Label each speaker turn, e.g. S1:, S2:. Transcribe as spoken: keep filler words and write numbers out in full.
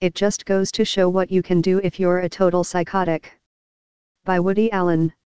S1: It just goes to show what you can do if you're a total psychotic. By Woody Allen.